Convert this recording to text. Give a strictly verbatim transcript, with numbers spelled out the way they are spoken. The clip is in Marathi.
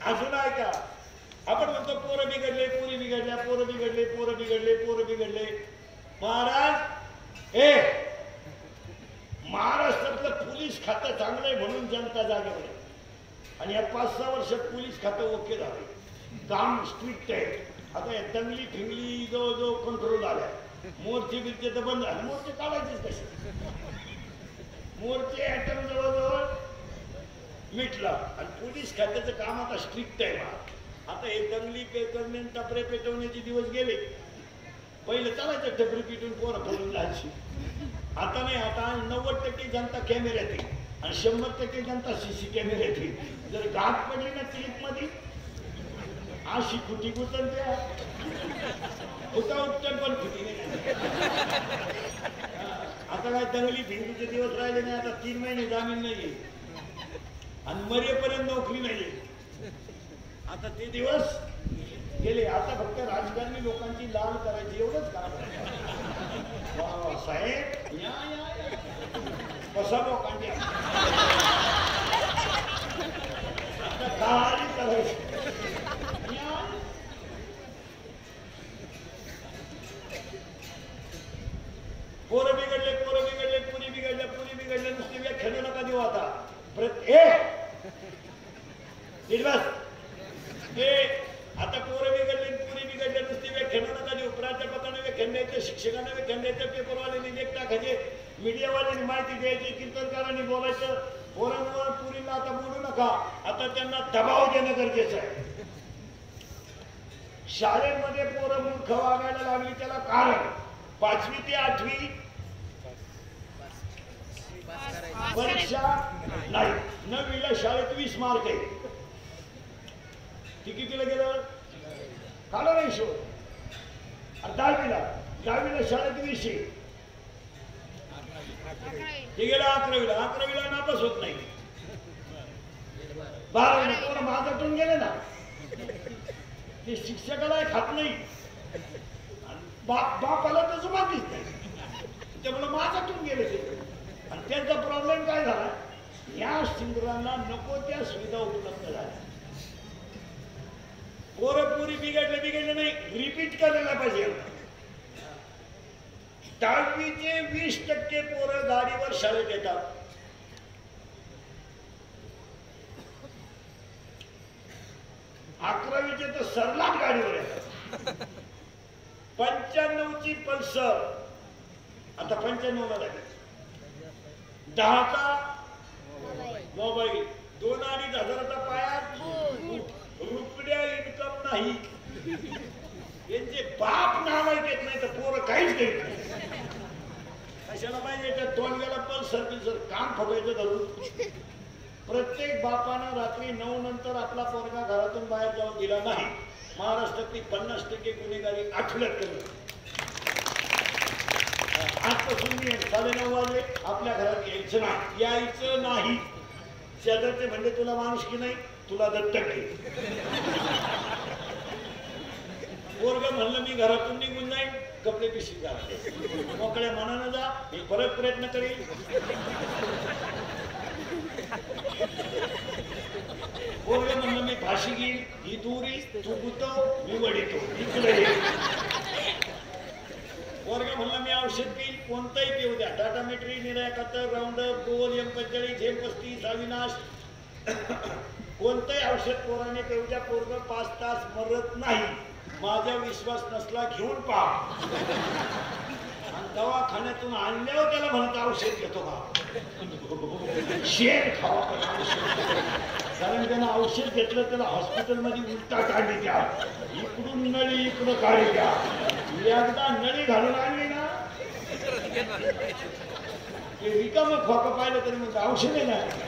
अजून आहे का? आपण म्हणतो पोरं बिघडले, पोरी बिघडल्या, पोरं बिघडले, पोरं बिघडले, पोरं बिघडले. महाराज ए महाराष्ट्रातलं पोलीस खातं चांगलंय म्हणून जनता जागेवर आहे. आणि या पाच सहा वर्षात पोलीस खातं ओके झालं, काम स्ट्रिक्ट आहे. आता या दंगली फिंगली जवळजवळ कंट्रोल आल्या. मोर्चे बिरचे तर बंद झाले, मोर्चे काढायचेच कसे. मोर्चे ऍटम जवळजवळ मिटला आणि पोलीस खात्याचं काम आता स्ट्रिक्ट आहे. आता हे दंगली करणे टपरे पेटवण्याचे दिवस गेले. पहिलं चालायचं टपरी पिटून पोरं पडून जायची. आता नाही, आता नव्वद टक्के जनता कॅमेऱ्यात आहे आणि शंभर टक्के जनता सीसी कॅमेऱ्यात आहे. जर गाठ पडली ना क्लिप मध्ये अशी खुटी गुतन त्या खुटा उपटन पण खुटी नाही. आता काय दंगली भिंगलीचे दिवस राहिले नाही. आता तीन महिने जामीन नाहीये आणि मरेपर्यंत नोकरी नाहीये. आता ते दिवस गेले. आता फक्त राजकारणी लोकांची लाल करायची एवढंच काम आहे. साहेब या या कसा लोकांची आता काय करायचं. पोरं बिघडले, पोरं बिघडले, पुरी बिघडल्या, पुरी बिघडल्या. नुसती व्याख्या देऊ नका देऊ. आता ते आता पोरं बिघडले, पुरी बिघडल्या, नुसती व्याख्या नका देऊ. प्राध्यापकांना व्याख्यान द्यायचं, शिक्षकांना व्याख्यान द्यायचं, पेपरवाल्यांनी लेख टाकायचे, मीडियावाल्यांनी माहिती द्यायची, कीर्तनकारांनी बोलायचं. पोरांवर पुरीला आता बोलू नका. आता त्यांना दबाव देणं गरजेचं आहे. शाळेमध्ये पोरं मूर्ख वागायला लागली त्याला कारण पाचवी ते आठवी परीक्षा नाही. नववीला शाळेत वीस मार्क आहे. ती कितीला गेलं काढा नाही शो. दहावीला दहावीला शाळेत वीस आहे. ते गेलं अकरावीला. अकरावीला नापास होत नाही. बारावीला पोरं माझ्यातून गेले ना, ते शिक्षकाला खात नाही, बाप बापाला तर जुमातीच नाही. त्यामुळे माझ्यातून गेले ते. आणि त्यांचा प्रॉब्लेम काय झाला, या सिंदुरांना नको त्या सुविधा उपलब्ध झाल्या. पोरं पुरी बिघडले बिघडले नाही, रिपीट करायला पाहिजे. दहावीचे वीस टक्के पोरं गाडीवर शाळेत येतात. अकरावीचे तर सरलाट गाडीवर येतात. पंच्याण्णवची पल्सर आता पंच्याण्णव ला लागेल. दहाचा मोबाईल, दोन अडीच हजाराचा पायात रुपया इन्कम नाही. यांचे बाप नावाय देत नाही तर पोरं काहीच देत नाही. कशाला पाहिजे त्या तोंडग्याला पल्सर बिल्सर काम फुगायचं धरून. प्रत्येक बापानं रात्री नऊ नंतर आपला पोरगा घरातून बाहेर जाऊन दिला नाही. महाराष्ट्रातली पन्नास टक्के गुन्हेगारी आठवड्यात कमी. आजपासून मी साडेनऊ वाजले आपल्या घरात यायचं नाही, यायचं नाही. शेजारचे म्हणजे तुला माणुसकी नाही, तुला दत्तक घे. पोरगं म्हणलं मी घरातून निघून जाईन, कपडे पिशवी जा, मोकळ्या मनानं जा, मी परत प्रयत्न करेन. पोरगं म्हणलं मी फाशी घेईन, ही दुरी तू गुतव, मी वडितो, इकडे ये. पोरगं म्हणलं मी औषध पिईल, कोणताही पिऊ द्या, टाटा मेट्री, निरायकातर, राऊंडअप, गोल, एम पंचेचाळीस, एम पस्तीस, अविनाश, कोणतंही औषध पोराने पिऊ द्या. पोरगं पाच तास मरत नाही. माझा विश्वास नसला घेऊन पहा. आणि दवाखान्यातून आणल्यावर त्याला म्हणत औषध घेतो का, शेर खावा, कारण त्यानं औषध घेतलं त्याला हॉस्पिटलमध्ये उलटा काढली द्या, इकडून नळी इकडं काढली द्या. एकदा नळी घालून आणली ना ते रिकामं खोकं पाहिलं तरी म्हणजे औषध आहे ना.